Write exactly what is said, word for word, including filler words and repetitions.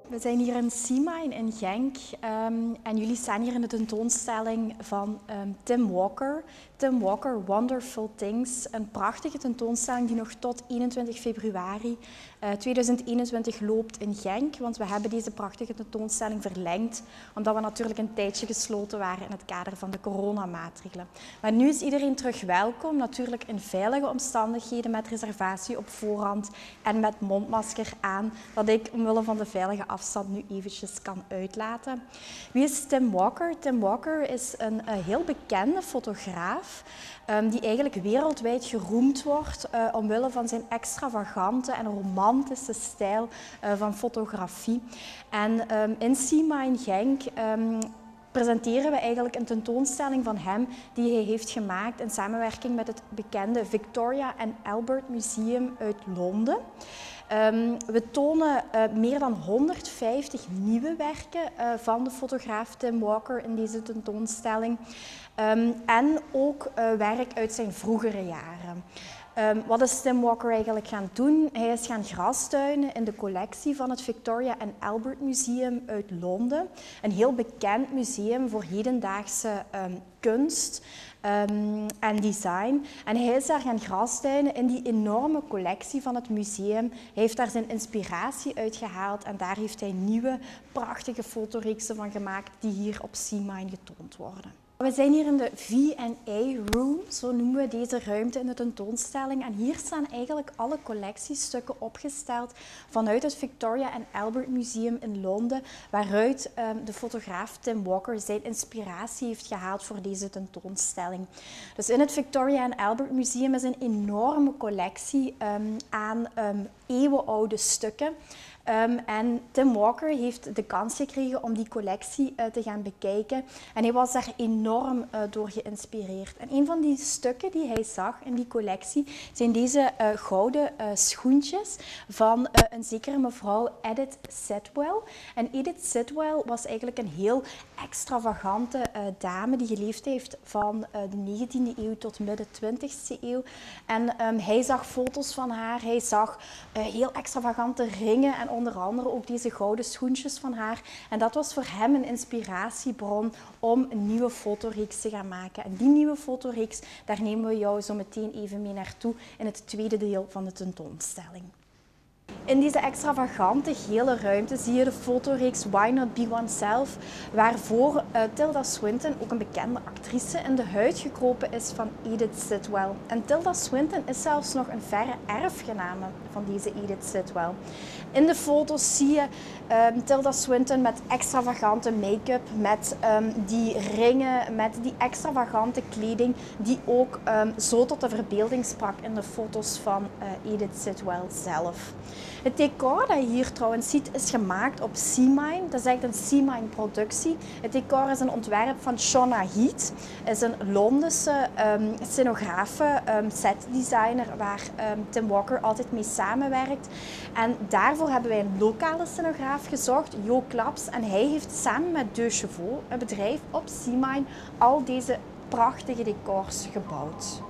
We zijn hier in SeaMine in Genk um, en jullie staan hier in de tentoonstelling van um, Tim Walker. Tim Walker, Wonderful Things, een prachtige tentoonstelling die nog tot eenentwintig februari uh, tweeduizend eenentwintig loopt in Genk. Want we hebben deze prachtige tentoonstelling verlengd, omdat we natuurlijk een tijdje gesloten waren in het kader van de coronamaatregelen. Maar nu is iedereen terug welkom, natuurlijk in veilige omstandigheden met reservatie op voorhand en met mondmasker aan, dat ik omwille van de veilige afstand nu eventjes kan uitlaten. Wie is Tim Walker? Tim Walker is een uh, heel bekende fotograaf um, die eigenlijk wereldwijd geroemd wordt uh, omwille van zijn extravagante en romantische stijl uh, van fotografie. En um, in SeaMine Genk um, presenteren we eigenlijk een tentoonstelling van hem die hij heeft gemaakt in samenwerking met het bekende Victoria and Albert Museum uit Londen. Um, we tonen uh, meer dan honderdvijftig nieuwe werken uh, van de fotograaf Tim Walker in deze tentoonstelling. Um, en ook uh, werk uit zijn vroegere jaren. Um, wat is Tim Walker eigenlijk gaan doen? Hij is gaan grastuinen in de collectie van het Victoria and Albert Museum uit Londen. Een heel bekend museum voor hedendaagse um, kunst um, en design. En hij is daar gaan grastuinen in die enorme collectie van het museum. Hij heeft daar zijn inspiratie uitgehaald en daar heeft hij nieuwe, prachtige fotoreeksen van gemaakt die hier op SeaMine getoond worden. We zijn hier in de V and A Room, zo noemen we deze ruimte in de tentoonstelling. En hier staan eigenlijk alle collectiestukken opgesteld vanuit het Victoria and Albert Museum in Londen, waaruit um, de fotograaf Tim Walker zijn inspiratie heeft gehaald voor deze tentoonstelling. Dus in het Victoria and Albert Museum is een enorme collectie um, aan um, eeuwenoude stukken. Um, en Tim Walker heeft de kans gekregen om die collectie uh, te gaan bekijken en hij was daar enorm uh, door geïnspireerd. En een van die stukken die hij zag in die collectie zijn deze uh, gouden uh, schoentjes van uh, een zekere mevrouw Edith Sitwell. En Edith Sitwell was eigenlijk een heel extravagante uh, dame die geleefd heeft van uh, de negentiende eeuw tot midden twintigste eeuw. En um, hij zag foto's van haar, hij zag uh, heel extravagante ringen en onder andere ook deze gouden schoentjes van haar. En dat was voor hem een inspiratiebron om een nieuwe fotoreeks te gaan maken. En die nieuwe fotoreeks, daar nemen we jou zo meteen even mee naartoe in het tweede deel van de tentoonstelling. In deze extravagante gele ruimte zie je de fotoreeks Why Not Be Oneself, waarvoor uh, Tilda Swinton, ook een bekende actrice, in de huid gekropen is van Edith Sitwell. En Tilda Swinton is zelfs nog een verre erfgename van deze Edith Sitwell. In de foto's zie je um, Tilda Swinton met extravagante make-up, met um, die ringen, met die extravagante kleding die ook um, zo tot de verbeelding sprak in de foto's van uh, Edith Sitwell zelf. Het decor dat je hier trouwens ziet is gemaakt op SeaMine. Dat is echt een SeaMine productie. Het decor is een ontwerp van Shauna Heat. Het is een Londense um, scenografe, um, setdesigner waar um, Tim Walker altijd mee samenwerkt. En daarvoor hebben wij een lokale scenograaf gezocht, Jo Klaps. En hij heeft samen met Deux Chevaux, een bedrijf op SeaMine, al deze prachtige decors gebouwd.